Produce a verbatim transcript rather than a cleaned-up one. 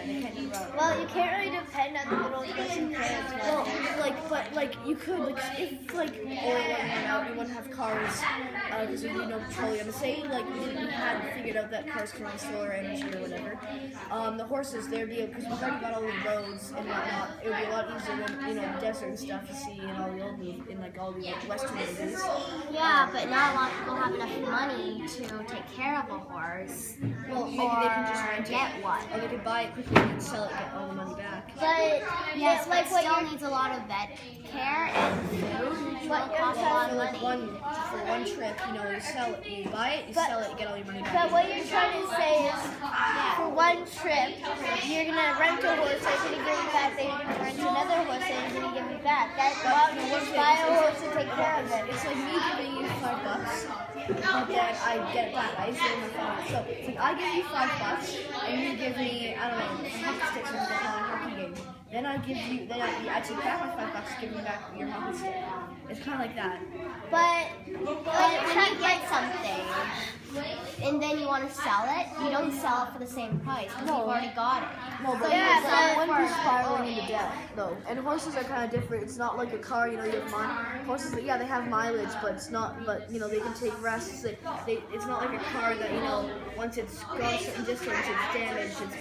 and they can't eat out. Well, you can't really depend on the little Russian parents. Well, like, but like you could, like, if like oil went out, you wouldn't have cars because uh, we need no petroleum. Say like we didn't we had figured out that cars can run solar energy or whatever. Um, the horses, there'd be because we've already got all the roads and whatnot. It would be a lot easier than you know desert and stuff to see in all the old movies, in like all the like, Western movies. Yeah, but not a lot of people have enough money to take care of a horse. Well, maybe or they can just rent get it, one. or they could buy it quickly and sell it, and get all the money back. But Yes, like but what still you're, needs a lot of vet care and food, which But will you're cost a saying lot For of like money. one for one trip, you know, you sell it, you buy it, you But- sell it, you get all your money back. but what you're trying to say is, for one trip, you're gonna rent a horse, they're gonna give it back, then you're gonna rent another horse, and you're gonna give it back. That's why you just buy a horse to take care of it. It's like me giving you five bucks, but then I get it back. I save my five. So it's like I give you five bucks, and you give me I don't know hockey sticks or something on a hockey game. Then I give you, then I, I take back my five bucks, give you back your hockey stick. It's kind of like that. But But when you get something and then you want to sell it, you don't sell it for the same price because No. you've already got it. No, but Yeah, it's but- like one spiraling into debt, though. And horses are kind of different. It's not like a car, you know, you have mi- horses. Yeah, they have mileage, but it's not. But you know, they can take rests. They, they, it's not like a car that you know, once it's gone a certain distance, it's damaged, it's